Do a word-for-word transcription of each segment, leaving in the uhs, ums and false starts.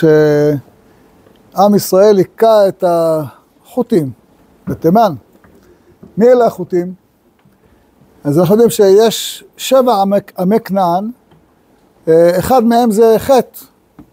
כשעם ישראל היכה את החות'ים בתימן. מי אלה החות'ים? אז אנחנו יודעים שיש שבע עמי, עמי כנען, אחד מהם זה חטא.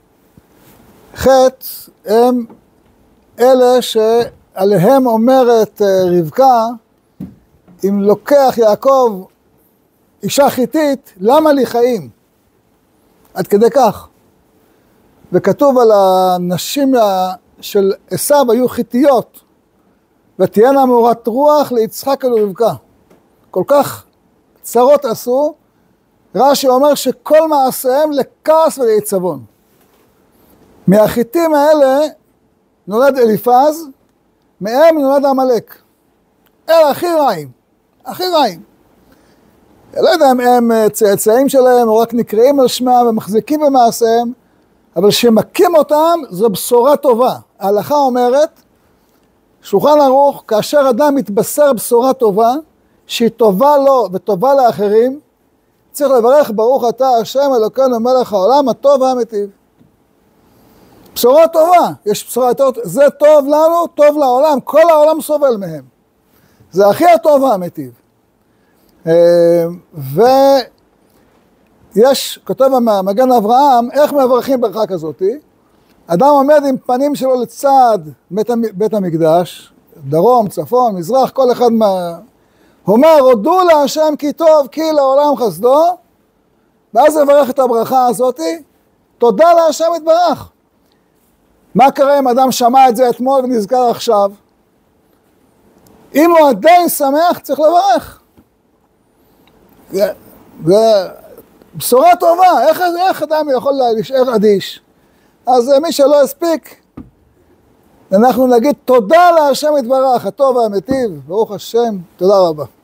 חטא הם אלה שעליהם אומרת רבקה, אם לוקח יעקב אישה חיתית, למה לי חיים? עד כדי כך. וכתוב על הנשים של עשיו היו חיתיות, ותהיינה מאורת רוח ליצחק ולרבקה. כל כך צרות עשו, רש"י אומר שכל מעשיהם לכעס ולעיצבון. מהחיתים האלה נולד אליפז, מהם נולד עמלק. אלה הכי רעים, הכי רעים. לא יודע אם הם צאצאים שלהם, או רק נקראים על שמם ומחזיקים במעשיהם, אבל שמכים אותם זו בשורה טובה. ההלכה אומרת, שולחן ערוך, כאשר אדם מתבשר בשורה טובה, שהיא טובה לו וטובה לאחרים, צריך לברך ברוך אתה השם אלוקינו מלך העולם הטוב והמיטיב. בשורה טובה, יש בשורה יותר, זה טוב לנו, טוב לעולם, כל העולם סובל מהם. זה הכי הטוב והמיטיב. ויש, כותב המגן אברהם, איך מברכים ברכה כזאת? אדם עומד עם פנים שלו לצד בית המקדש, דרום, צפון, מזרח, כל אחד מה... אומר, הודו להשם כי טוב, כי לעולם חסדו, ואז לברך את הברכה הזאת, תודה להשם יתברך. מה קרה אם אדם שמע את זה אתמול ונזכר עכשיו? אם הוא עדיין שמח, צריך לברך. ובשורה טובה, איך, איך אדם יכול להישאר אדיש? אז מי שלא הספיק, אנחנו נגיד תודה להשם יתברך, הטוב והמיטיב, ברוך השם, תודה רבה.